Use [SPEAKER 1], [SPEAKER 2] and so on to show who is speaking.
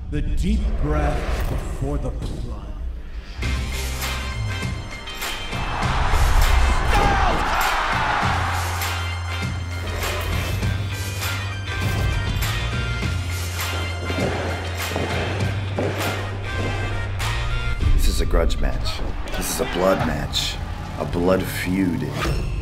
[SPEAKER 1] The deep breath before the plunge.
[SPEAKER 2] This is a grudge match. This is a blood match. A blood feud.